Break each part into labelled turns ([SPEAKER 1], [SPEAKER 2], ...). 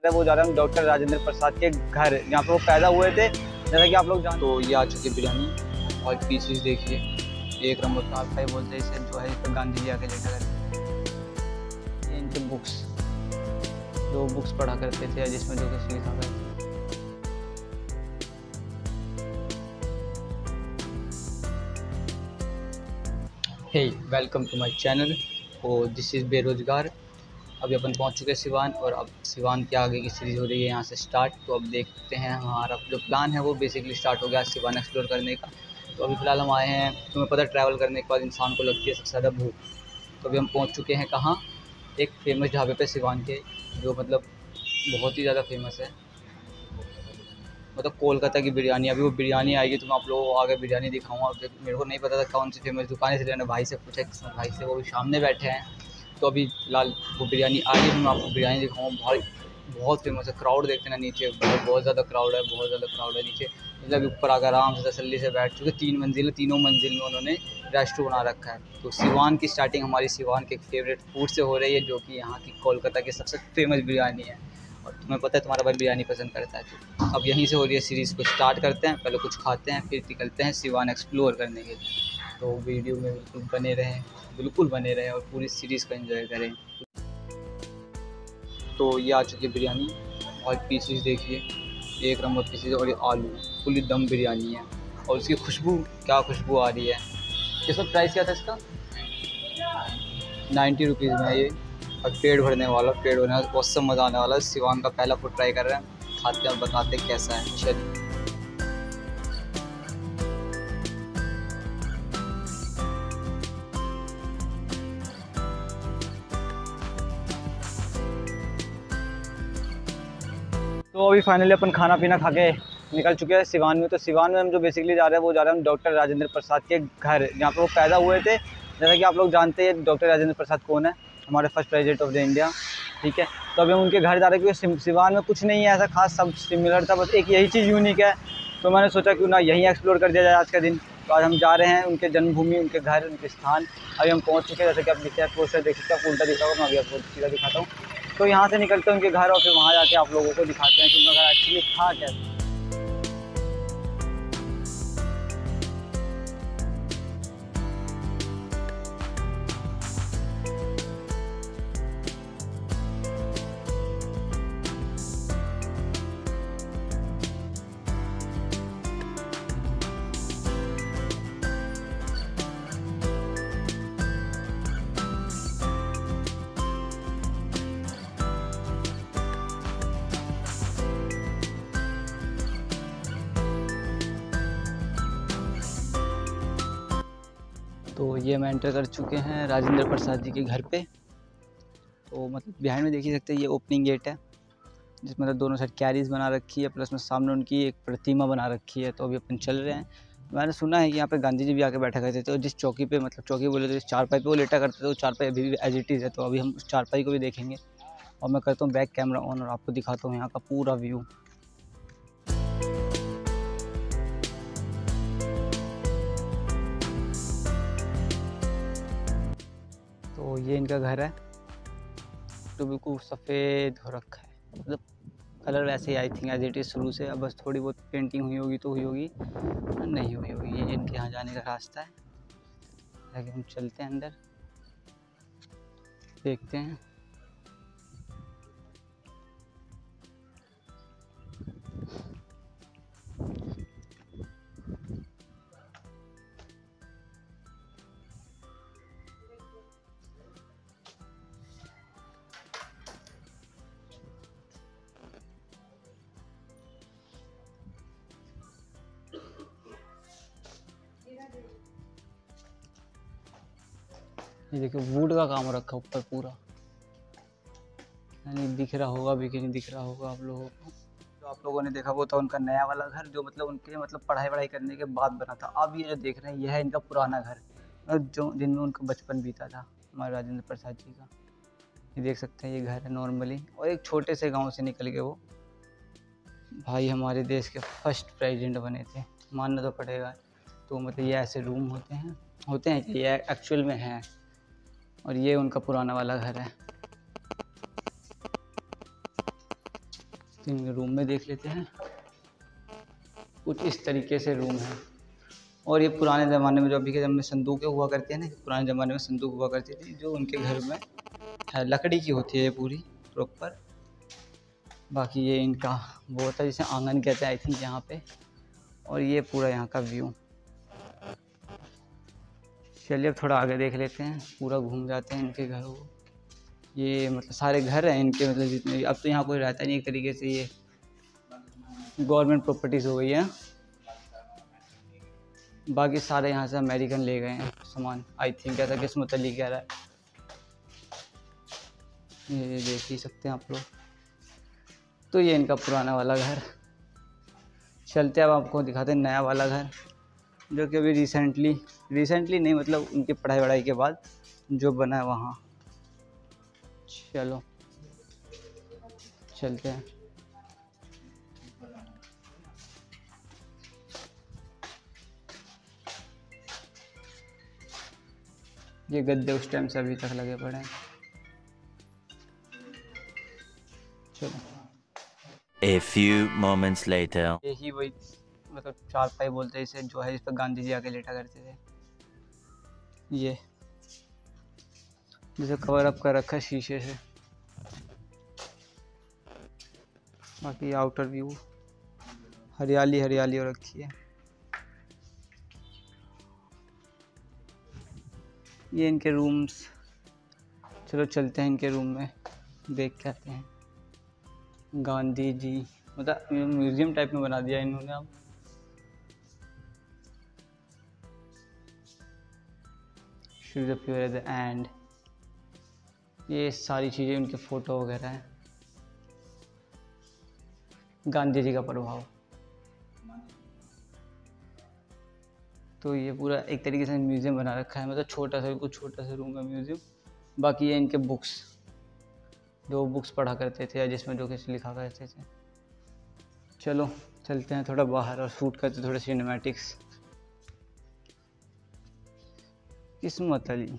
[SPEAKER 1] वो जा रहे हैं डॉक्टर राजेंद्र प्रसाद के घर, जहाँ पे वो पैदा हुए थे, जैसा कि आप लोग जानते। तो ये आ चुकी है बिरयानी और पीसेस देखिए, एक नंबर का आपका बोलते हैं इसे, जो है इस पर गांधी जी आके लेटा करते। ये इनके बुक्स, जो बुक्स पढ़ा करते थे जिसमें जो कुछ लिखा करते। Hey welcome to my channel. और दिस इज़ बेरोजगार। अभी अपन पहुंच चुके हैं सिवान, और अब सिवान के आगे की सीरीज़ हो रही है यहाँ से स्टार्ट। तो अब देखते हैं, हमारा जो प्लान है वो बेसिकली स्टार्ट हो गया सिवान एक्सप्लोर करने का। तो अभी फ़िलहाल हम आए हैं, तुम्हें पता है ट्रैवल करने के बाद इंसान को लगती है सबसे ज़्यादा भूख। तो अभी हम पहुँच चुके हैं कहाँ, एक फेमस ढाबे पे सिवान के, जो मतलब बहुत ही ज़्यादा फेमस है, मतलब कोलकाता की बिरयानी। अभी वो बिरयानी आएगी तो मैं आप लोगों को आगे बिरयानी दिखाऊंगा। मेरे को नहीं पता था कौन सी फेमस दुकान है, इसलिए मैंने भाई से पूछा, किस्मत भाई से, वो भी सामने बैठे हैं। तो अभी फ़िलहाल वो बिरयानी आ गई, मैं आपको बिरयानी दिखाऊंगा। बहुत फेमस है। क्राउड देखते ना नीचे, बहुत ज़्यादा क्राउड है, बहुत ज़्यादा क्राउड है नीचे। मतलब ऊपर आकर आराम से तसल्ली से बैठ चुके। 3 मंजिल, तीनों मंजिल में उन्होंने रेस्टोरेंट बना रखा है। तो सिवान की स्टार्टिंग हमारी सिवान के एक फेवरेट फूड से हो रही है, जो कि यहाँ की कोलकाता की सबसे फेमस बिरयानी है। और तुम्हें पता है तुम्हारा भाई बिरयानी पसंद करता है। तो अब यहीं से हो रही है सीरीज़ को स्टार्ट करते हैं। पहले कुछ खाते हैं, फिर निकलते हैं सिवान एक्सप्लोर करने के लिए। तो वीडियो में बिल्कुल बने रहें और पूरी सीरीज़ को एंजॉय करें। तो ये आ चुकी है बिरयानी और पीसेस देखिए, एक नंबर पीसेस, और ये आलू फुली दम बिरयानी है। और उसकी खुशबू, क्या खुशबू आ रही है। इसका प्राइस क्या था इसका? 90 रुपीज़ में ये। और पेट भरने वाला, बहुत सब मज़ा आने वाला है। सिवान का पहला फूड ट्राई कर रहे हैं, खाते हैं और बताते हैं कैसा है। चलिए। तो अभी फाइनली अपन खाना पीना खा के निकल चुके हैं सिवान में। तो सिवान में हम जो बेसिकली जा रहे हैं, वो जा रहे हैं डॉक्टर राजेंद्र प्रसाद के घर, जहाँ पे वो पैदा हुए थे। जैसा कि आप लोग जानते हैं डॉक्टर राजेंद्र प्रसाद कौन है, हमारे first president of the India. ठीक है, तो अभी हम उनके घर जा रहे हैं, क्योंकि सिवान में कुछ नहीं है ऐसा खास, सब सिमिलर था, बस एक यही चीज़ यूनिक है। तो मैंने सोचा क्यों ना यहीं एक्सप्लोर कर दिया जाए आज का दिन। तो आज हम जा रहे हैं उनके जन्मभूमि, उनके घर, उनके स्थान। अभी हम पहुँच चुके हैं, जैसे कि आप दिखते हैं पोस्टर देख सकते हैं, उल्टा दिखा होगा, मैं अभी आपको सीधा दिखाता हूँ। तो यहाँ से निकलते हैं उनके घर, और फिर वहाँ जाके आप लोगों को दिखाते हैं कि उनका घर एक्चुअली था कैसे। तो ये हम एंटर कर चुके हैं राजेंद्र प्रसाद जी के घर पे। तो मतलब बिहाइंड में देख ही सकते हैं, ये ओपनिंग गेट है, जिसमें मतलब दोनों साइड कैरीज बना रखी है, प्लस में सामने उनकी एक प्रतिमा बना रखी है। तो अभी अपन चल रहे हैं। मैंने सुना है कि यहाँ पे गांधी जी भी आके बैठा करते थे, और जिस चौकी पे, मतलब चौकी बोले तो जिस चारपाई पे वो लेटा करते थे, वो चारपाई अभी भी एज इट इज़ है। तो अभी हम उस चारपाई को भी देखेंगे, और मैं करता हूँ बैक कैमरा ऑन और आपको दिखाता हूँ यहाँ का पूरा व्यू। तो ये इनका घर है, तो बिल्कुल सफ़ेद हो रखा है, मतलब कलर वैसे ही I think as it is शुरू से। अब बस थोड़ी बहुत पेंटिंग हुई होगी तो हुई होगी, नहीं हुई होगी। ये इनके यहाँ जाने का रास्ता है। आगे हम चलते हैं अंदर, देखते हैं। ये देखो वुड का काम रखा ऊपर पूरा, यानी दिख रहा होगा भी कि नहीं दिख रहा होगा आप लोगों को। जो आप लोगों ने देखा वो था उनका नया वाला घर, जो मतलब उनके मतलब पढ़ाई करने के बाद बना था। अब ये जो देख रहे हैं, यह है इनका पुराना घर, जो जिनमें उनका बचपन बीता था, हमारे राजेंद्र प्रसाद जी का। ये देख सकते हैं, ये घर है नॉर्मली। और एक छोटे से गाँव से निकल के वो भाई हमारे देश के फर्स्ट प्रेसिडेंट बने थे, मानना तो पड़ेगा। तो मतलब ये ऐसे रूम होते हैं कि ये एक्चुअल में हैं। और ये उनका पुराना वाला घर है। तो इनके रूम में देख लेते हैं। कुछ इस तरीके से रूम है। और ये पुराने ज़माने में जो अभी के ज़माने में संदूकें हुआ करती हैं ना, पुराने ज़माने में संदूक हुआ करती थी जो उनके घर में है, लकड़ी की होती है पूरी प्रॉपर। बाकी ये इनका वो होता है जिसे आंगन कहते हैं आई थिंक यहाँ पे। और ये पूरा यहाँ का व्यू। चलिए अब थोड़ा आगे देख लेते हैं, पूरा घूम जाते हैं इनके घरों को। ये मतलब सारे घर हैं इनके, मतलब जितने, अब तो यहाँ कोई रहता नहीं, एक तरीके से ये गवर्नमेंट प्रॉपर्टीज़ हो गई है। बाकी सारे यहाँ से अमेरिकन ले गए हैं सामान आई थिंक, ऐसा किस्मत अली कह रहा है। ये देख ही सकते हैं आप लोग। तो ये इनका पुराना वाला घर। चलते हैं अब आपको दिखाते हैं नया वाला घर, जो कि अभी रिसेंटली नहीं, मतलब उनकी पढ़ाई के बाद जो बना है वहाँ। चलो चलते हैं। ये गद्दे उस टाइम से अभी तक लगे पड़े हैं। चलो।
[SPEAKER 2] A few moments later.
[SPEAKER 1] यही वही मतलब चारपाई बोलते हैं इसे, जो है इस पर गांधी जी आके लेटा करते थे। ये जिसे कवर अप कर रखा है शीशे से। बाकी आउटर व्यू हरियाली हरियाली हो रखी है। ये इनके रूम्स। चलो चलते हैं इनके रूम में, देख के आते हैं। गांधी जी मतलब म्यूजियम टाइप में बना दिया इन्होंने अब। Should appear at the end. ये सारी चीज़ें उनके फ़ोटो वगैरह हैं। गांधी जी का प्रभाव। तो ये पूरा एक तरीके से म्यूज़ियम बना रखा है, मतलब छोटा सा, कुछ छोटा सा रूम है म्यूज़ियम। बाकी ये इनके बुक्स, जो बुक्स पढ़ा करते थे या जिसमें जो कुछ लिखा करते थे। चलो चलते हैं थोड़ा बाहर और शूट करते थोड़े सिनेमैटिक्स। किस्मत अली।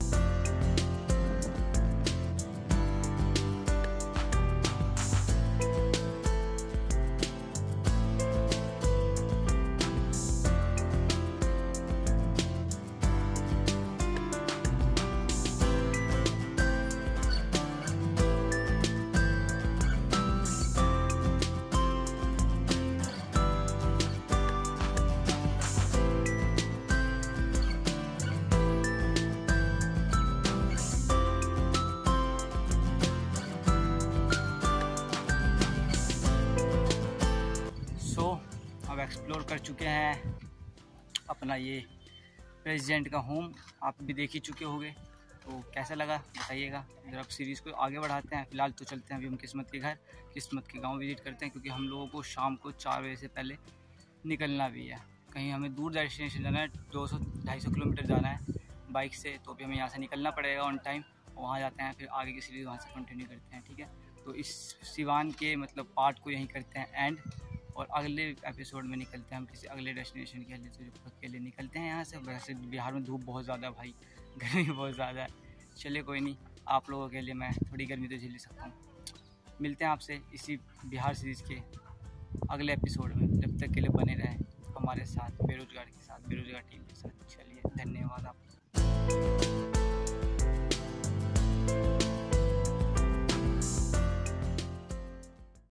[SPEAKER 1] अब एक्सप्लोर कर चुके हैं अपना ये प्रेसिडेंट का होम। आप भी देख ही चुके होंगे, तो कैसा लगा बताइएगा। अगर आप सीरीज़ को आगे बढ़ाते हैं, फ़िलहाल तो चलते हैं अभी हम किस्मत के घर, किस्मत के गांव विजिट करते हैं, क्योंकि हम लोगों को शाम को 4 बजे से पहले निकलना भी है। कहीं हमें दूर डेस्टिनेशन जाना है, 200-250 किलोमीटर जाना है बाइक से। तो अभी हमें यहाँ से निकलना पड़ेगा ऑन टाइम, वहाँ जाते हैं, फिर आगे की सीरीज़ वहाँ से कंटिन्यू करते हैं। ठीक है, तो इस सिवान के मतलब पार्ट को यहीं करते हैं एंड, और अगले एपिसोड में निकलते हैं हम किसी अगले डेस्टिनेशन के लिए निकलते हैं यहाँ से। वैसे बिहार में धूप बहुत ज़्यादा है भाई, गर्मी बहुत ज़्यादा है। चलिए कोई नहीं, आप लोगों के लिए मैं थोड़ी गर्मी तो झेल सकता हूँ। मिलते हैं आपसे इसी बिहार सीरीज़ के अगले एपिसोड में। जब तक के लिए बने रहें हमारे साथ, बेरोजगार के साथ, बेरोजगार टीम के साथ। चलिए धन्यवाद आप।